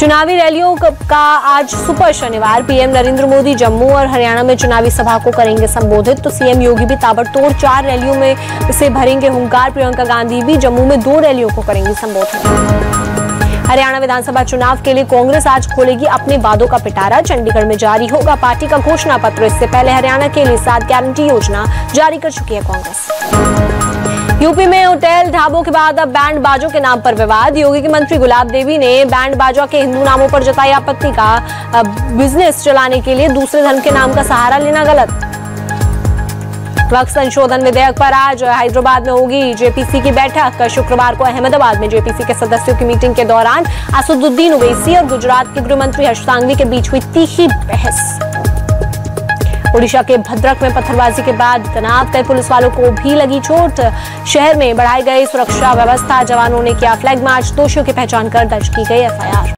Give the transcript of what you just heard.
चुनावी रैलियों का आज सुपर शनिवार। पीएम नरेंद्र मोदी जम्मू और हरियाणा में चुनावी सभा को करेंगे संबोधित, तो सीएम योगी भी ताबड़तोड़ 4 रैलियों में से भरेंगे हुंकार। प्रियंका गांधी भी जम्मू में 2 रैलियों को करेंगी संबोधित। हरियाणा विधानसभा चुनाव के लिए कांग्रेस आज खोलेगी अपने वादों का पिटारा। चंडीगढ़ में जारी होगा पार्टी का घोषणा पत्र। इससे पहले हरियाणा के लिए 7 गारंटी योजना जारी कर चुकी है कांग्रेस। यूपी में होटल ढाबों के बाद अब बैंड बाजों के नाम पर विवाद। योगी की मंत्री गुलाब देवी ने बैंड बाजा के हिंदू नामों पर जताई आपत्ति का बिजनेस चलाने के लिए दूसरे धर्म के नाम का सहारा लेना गलत। वक्फ संशोधन विधेयक पर आज हैदराबाद में होगी जेपीसी की बैठक। शुक्रवार को अहमदाबाद में जेपीसी के सदस्यों की मीटिंग के दौरान असदुद्दीन ओवैसी और गुजरात के गृह मंत्री हर्ष सांघवी के बीच हुई तीखी बहस। ओडिशा के भद्रक में पत्थरबाजी के बाद तनाव, कई पुलिस वालों को भी लगी चोट। शहर में बढ़ाई गई सुरक्षा व्यवस्था। जवानों ने किया फ्लैग मार्च। दोषियों की पहचान कर दर्ज की गई एफआईआर।